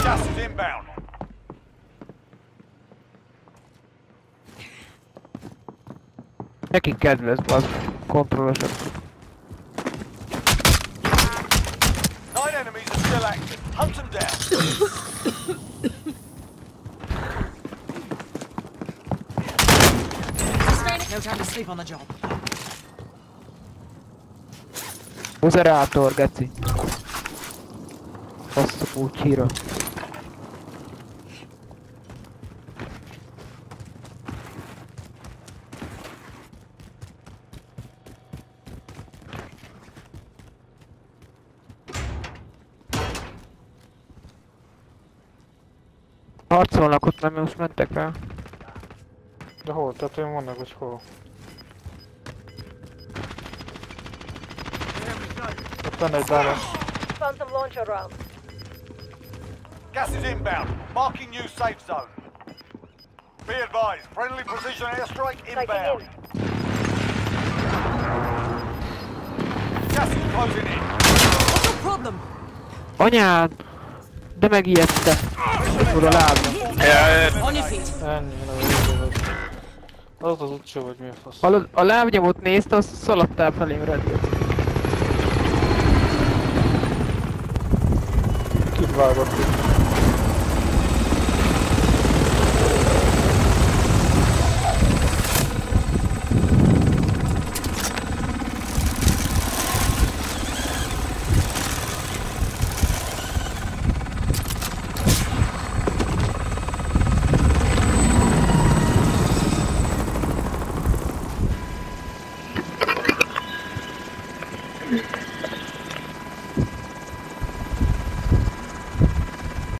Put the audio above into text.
Gas is inbound. Nekik kedvez, az kontrollosok. 9 enemies are still active. Hunt them down. No time to sleep on the job. Buzerátor, geci. Basszapó csíra. Harcolnak ott, nem most mentek rá. De hol? Tehát én vannak, hogy hol? Ott van egy bára. Phantom launcher round. Gas is inbound. Marking new safe zone. Be advised, friendly precision airstrike inbound. Gas is closing in. What's the problem? Anyád! De megijedtem. Oda lábra. On your feet. Ennyi, nem vagy. Az az utcsó, vagy mi a fasz. Hallod, a lábnyomot nézte, azt szaladtál felém redőt. Kit vágott itt?